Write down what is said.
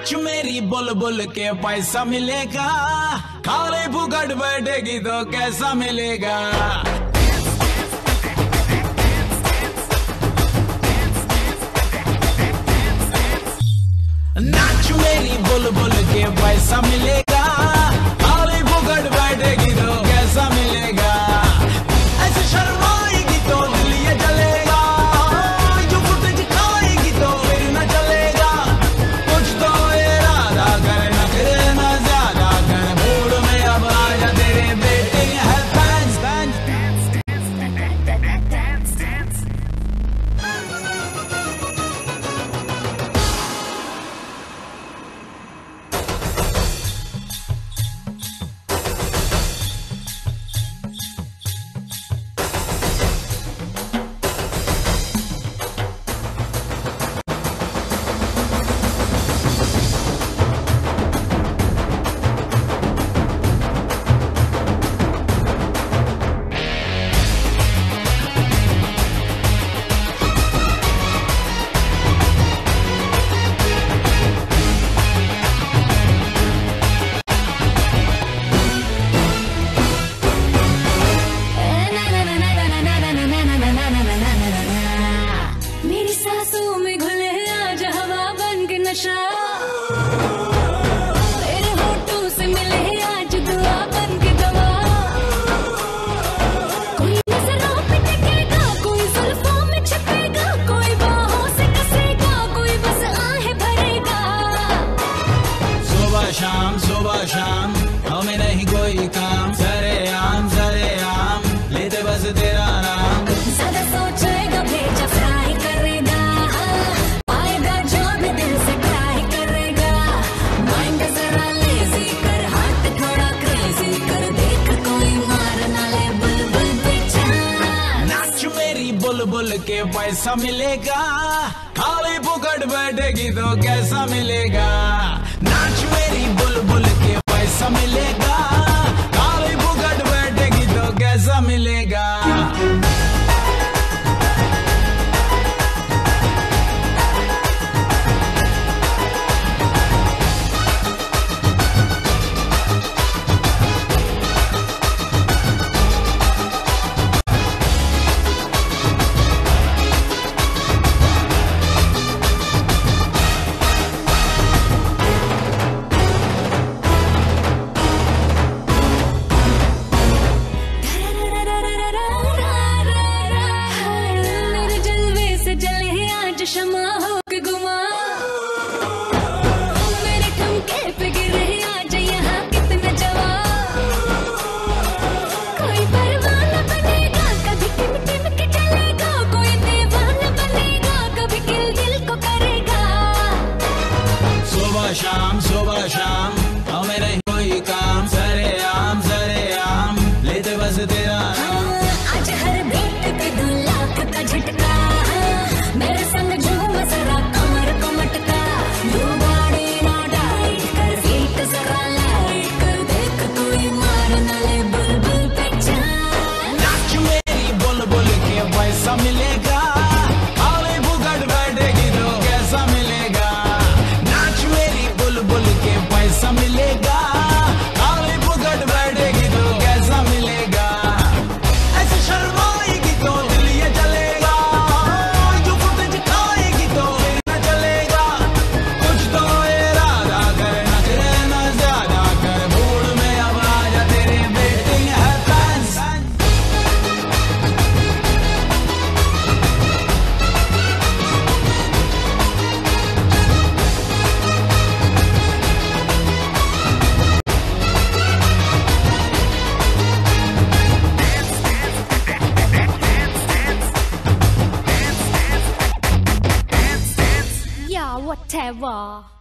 नाच मेरी बुलबुल के पैसा मिलेगा, खाली फुकट बैठेगी तो कैसा मिलेगा। नाच मेरी बुलबुल के पैसा मिलेगा, खाली फुकट बैठेगी तो कैसा मिलेगा। ऐसे शर्माएगी तो दिल ये जलेगा, जो फुटेज खाएगी तो फिर न चलेगा। कुछ तो इरादा कर, नखरे न ज्यादा कर, मूड में अब आजा तेरे बेटे है फैंस। मेरे होठों से मिले आज दुआ बन के दवा। कोई नजरों पे टिकेगा, कोई जुल्फों में छिपेगा, कोई बाहों से कसेगा, कोई बस आहें भरेगा। सुबह शाम हमें नहीं कोई काम, सरे आम लेते बस तेरा नाम। ज्यादा सोचेगा भेजा फ्राई करेगा, पाएगा जो भी दिल से ट्राई करेगा। माइंड जरा लेजी कर, हाथ थोड़ा क्रेजी कर, देख कोई मार ना ले बुलबुल पे जान। नाच मेरी बुलबुल के पैसा मिलेगा, खाली फुकट बैठेगी तो कैसा मिलेगा। नाच मेरी बुलबुल के पैसा मिलेगा, खाली फुकट बैठेगी तो कैसा मिलेगा। मेरे जलवे से जले आज शमा होके गुमा, मेरे ठुमके पे गिरे आज यहाँ कितना जवा। कोई परवाना बनेगा, कभी टिम टिम के चलेगा, कोई दीवाना बनेगा, कभी किल दिल को करेगा। सुबह शाम हमें नहीं कोई काम, सरे आम लेते बस तेरा नाम। आज हर बीट पे 2 लाख का झटका, मेरे संग झूम जरा कमर को मटका। तू गाड़ी ना डाइट कर, फीट जरा लाइट कर, देख कोई मार ना ले बुलबुल पे जान। नाच मेरी बुलबुल के पैसा मिलेगा, खाली फुकट बैठेगी तो कैसा मिलेगा। नाच मेरी बुलबुल के पैसा मिलेगा, खाली फुकट बैठेगी तो कैसा मिलेगा। ऐसे शर्माएगी तो दिल ये जलेगा, जो फुटेज खाएगी तो फिर न चलेगा। कुछ तो इरादा कर, नखरे न ज्यादा कर, मूड में अब आजा तेरे बेटे है फैंस। Yeah, whatever.